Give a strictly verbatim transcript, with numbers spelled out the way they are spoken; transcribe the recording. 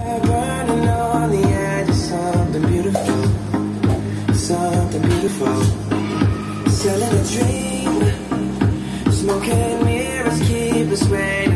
Burning on the edge of something beautiful, something beautiful. Selling a dream, smoking mirrors keep us waiting.